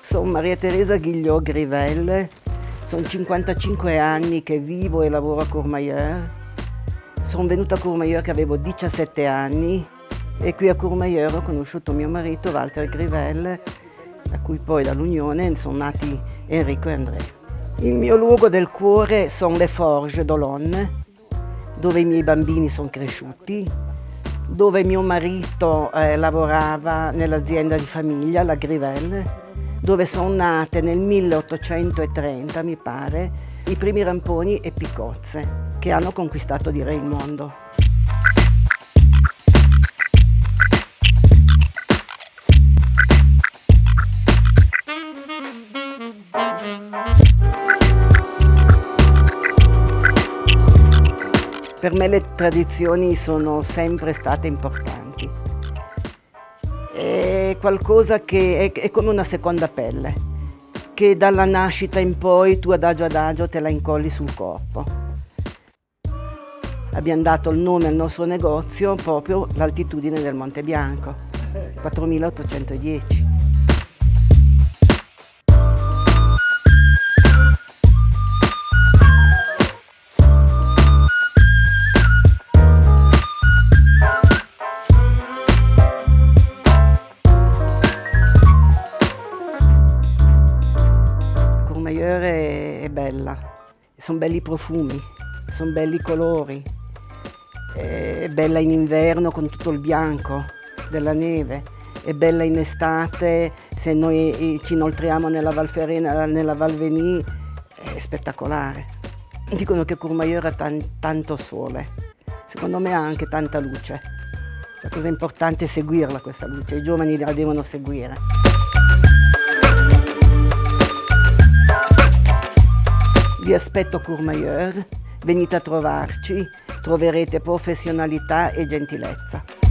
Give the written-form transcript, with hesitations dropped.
Sono Maria Teresa Ghigliò Grivelle, sono 55 anni che vivo e lavoro a Courmayeur. Sono venuta a Courmayeur che avevo 17 anni e qui a Courmayeur ho conosciuto mio marito Walter Grivelle, da cui poi dall'unione sono nati Enrico e Andrea. Il mio luogo del cuore sono le Forges d'Olonne, dove i miei bambini sono cresciuti, dove mio marito lavorava nell'azienda di famiglia, la Grivelle, dove sono nate nel 1830, mi pare, i primi ramponi e piccozze che hanno conquistato, direi, il mondo. Per me le tradizioni sono sempre state importanti. È qualcosa che è come una seconda pelle, che dalla nascita in poi tu adagio te la incolli sul corpo. Abbiamo dato il nome al nostro negozio proprio l'altitudine del Monte Bianco, 4810. Courmayeur è bella, sono belli i profumi, sono belli i colori, è bella in inverno con tutto il bianco della neve, è bella in estate se noi ci inoltriamo nella Val Ferena, nella Val Veny, è spettacolare. Dicono che Courmayeur ha tanto sole, secondo me ha anche tanta luce. La cosa importante è seguirla questa luce, i giovani la devono seguire. Vi aspetto a Courmayeur, venite a trovarci, troverete professionalità e gentilezza.